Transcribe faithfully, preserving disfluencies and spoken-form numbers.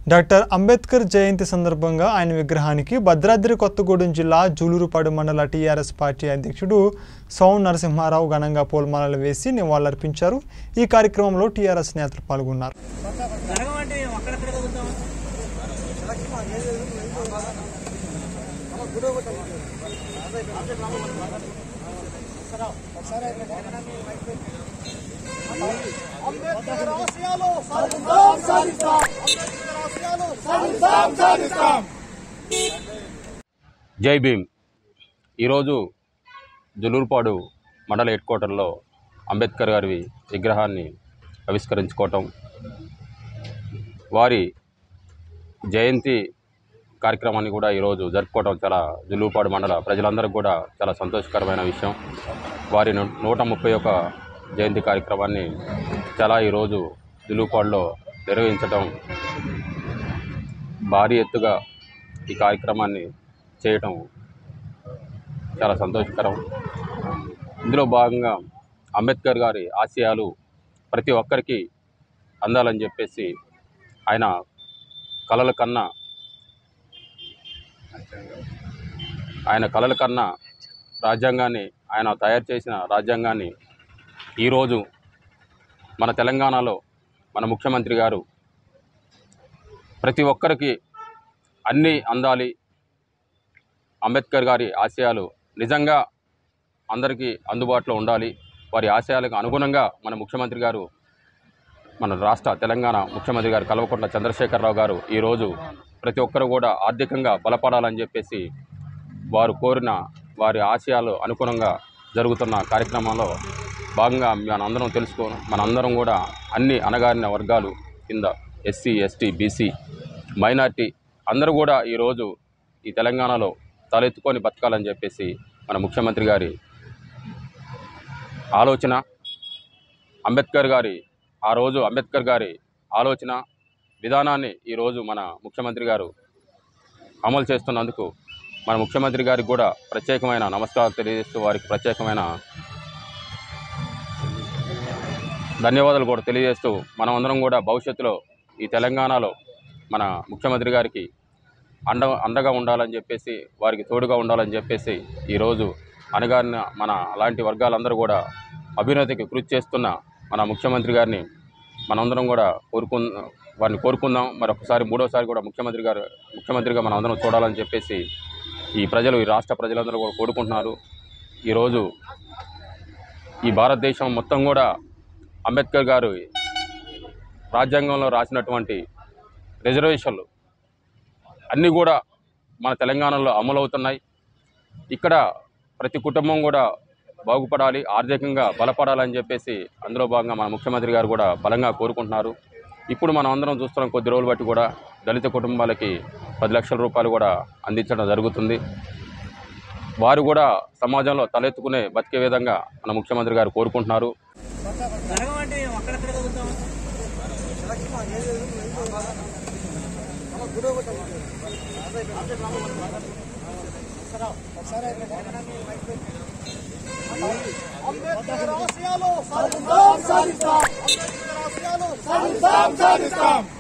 Doctor Ambedkar జయంతి సందర్భంగా ఆయన విగ్రహానికి భద్రాద్రి కొత్తగూడెం జిల్లా జూలూరుపాడు మండల టీఆర్ఎస్ పార్టీ అధ్యక్షుడు సోము నరసింహారావు ఘనంగా పూలమాలలు వేసి నివాళులర్పించారు। ఈ కార్యక్రమంలో టీఆర్ఎస్ నేతలు పాల్గొన్నారు। జై భీమ్। ఈరోజు జూలూరుపాడు మండల హెడ్ క్వార్టర్లో అంబేద్కర్ గారి విగ్రహాన్ని ఆవిష్కరించుకోవటం, వారి జయంతి కార్యక్రమాన్ని కూడా ఈరోజు జరుపుకోవడం చాలా జూలూరుపాడు మండల ప్రజలందరికీ కూడా చాలా సంతోషకరమైన విషయం। వారి నూట ముప్పై ఒక జయంతి కార్యక్రమాన్ని చాలా ఈరోజు జూలూరుపాడులో నిర్వహించడం, భారీ ఎత్తుగా ఈ కార్యక్రమాన్ని చేయటం చాలా సంతోషకరం। ఇందులో భాగంగా అంబేద్కర్ గారి ఆశయాలు ప్రతి ఒక్కరికి అందాలని చెప్పేసి ఆయన కలల కన్నా ఆయన కలల కన్నా రాజ్యాంగాన్ని ఆయన తయారు చేసిన రాజ్యాంగాన్ని ఈరోజు మన తెలంగాణలో మన ముఖ్యమంత్రి గారు ప్రతి ఒక్కరికి అన్నీ అందాలి, అంబేద్కర్ గారి ఆశయాలు నిజంగా అందరికీ అందుబాటులో ఉండాలి, వారి ఆశయాలకు అనుగుణంగా మన ముఖ్యమంత్రి గారు మన రాష్ట్ర తెలంగాణ ముఖ్యమంత్రి గారు కల్వకుంట్ల చంద్రశేఖరరావు గారు ఈరోజు ప్రతి ఒక్కరు కూడా ఆర్థికంగా బలపడాలని చెప్పేసి వారు కోరిన వారి ఆశయాలు అనుగుణంగా జరుగుతున్న కార్యక్రమంలో భాగంగా మనందరం తెలుసుకో మనందరం కూడా అన్ని అణగారిన వర్గాలు కింద ఎస్సీ ఎస్టీ బీసీ మైనార్టీ అందరూ కూడా ఈరోజు ఈ తెలంగాణలో తలెత్తుకొని బతకాలని చెప్పేసి మన ముఖ్యమంత్రి గారి ఆలోచన, అంబేద్కర్ గారి ఆ రోజు అంబేద్కర్ గారి ఆలోచన విధానాన్ని ఈరోజు మన ముఖ్యమంత్రి గారు అమలు చేస్తున్నందుకు మన ముఖ్యమంత్రి గారికి కూడా ప్రత్యేకమైన నమస్కారాలు తెలియజేస్తూ వారికి ప్రత్యేకమైన ధన్యవాదాలు కూడా తెలియజేస్తూ మనమందరం కూడా భవిష్యత్తులో ఈ తెలంగాణలో మన ముఖ్యమంత్రి గారికి అండ అండగా ఉండాలని చెప్పేసి వారికి తోడుగా ఉండాలని చెప్పేసి ఈరోజు అనగారిన మన అలాంటి వర్గాలందరూ కూడా అభ్యున్నతికి కృషి చేస్తున్న మన ముఖ్యమంత్రి గారిని మనందరం కూడా కోరుకు వారిని కోరుకుందాం। మరొకసారి మూడోసారి కూడా ముఖ్యమంత్రి గారు ముఖ్యమంత్రిగా మనం అందరం చూడాలని చెప్పేసి ఈ ప్రజలు ఈ రాష్ట్ర ప్రజలందరూ కూడా కోరుకుంటున్నారు। ఈరోజు ఈ భారతదేశం మొత్తం కూడా అంబేద్కర్ గారు రాజ్యాంగంలో రాసినటువంటి రిజర్వేషన్లు అన్నీ కూడా మన తెలంగాణలో అమలవుతున్నాయి। ఇక్కడ ప్రతి కుటుంబం కూడా బాగుపడాలి, ఆర్థికంగా బలపడాలని చెప్పేసి అందులో భాగంగా మన ముఖ్యమంత్రి గారు కూడా బలంగా కోరుకుంటున్నారు। ఇప్పుడు మనం అందరం చూస్తున్నాం, కొద్ది రోజులు బట్టి కూడా దళిత కుటుంబాలకి పది లక్షల రూపాయలు కూడా అందించడం జరుగుతుంది। వారు కూడా సమాజంలో తలెత్తుకునే బతికే విధంగా మన ముఖ్యమంత్రి గారు కోరుకుంటున్నారు। అంబేద్కర్ ఆశయాలు సాధిస్తాం, అంబేద్కర్ ఆశయాలు సాధిస్తాం, సాధిస్తాం।